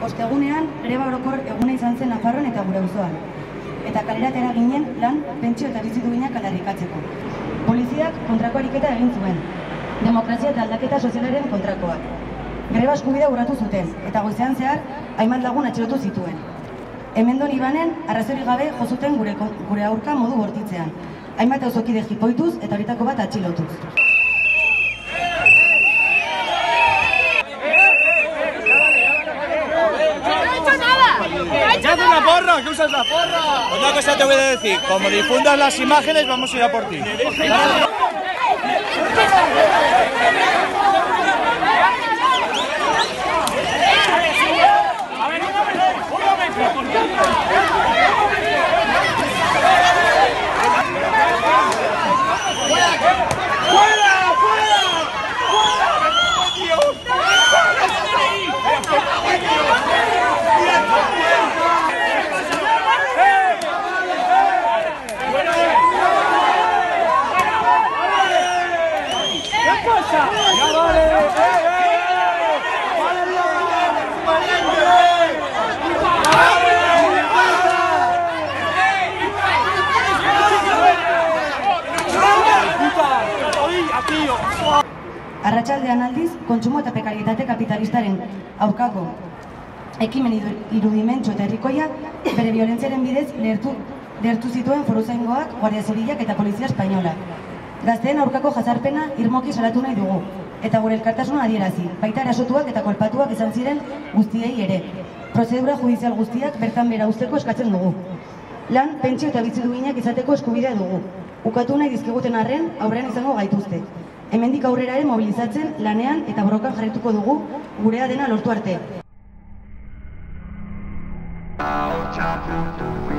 Ostegunean, greba orokor eguna izan zen Nafarroan eta gure auzoan. Eta kalera atera ginen lan pentsio eta bizi duinak aldarrikatzeko. Poliziak kontrako ariketa egin zuen. Demokrazia eta aldaketa sozialaren kontrakoak. Greba eskubidea urratu zuten, eta goizean zehar, hainbat lagun atxilotu zituen. Hemendon Ibanen, arrazorik gabe jozuten gure aurka modu bortitzean. Hainbat auzokide jipoituz eta horitako bat atxilotuz. ¡Ya haces la porra! ¿Qué usas la porra? Una cosa te voy a decir, como difundas las imágenes vamos a ir a por ti. Arratsaldean aldiz, kontsumo eta prekarietate kapitalistaren aurkako ekimen irudimentsu eta herrikoia bere biolentziaren bidez lehertu zituen foruzaingoak, Guardia Zibilak eta Polizia Espainola. Gazteen aurkako jazarpena irmoki salatu nahi dugu, eta gure elkartasuna adierazi, baita erasotuak eta kolpatuak izan ziren guztiei ere. Prozedura judizial guztiak bertan bera uzteko eskatzen dugu. Lan, pentsio eta bizi duinak izateko eskubidea dugu. Ukatu nahi dizkiguten arren, aurrean izango gaituzte. Hemendik aurrera ere mobilizatzen, lanean eta borrokan jarrituko dugu gurea dena lortu arte.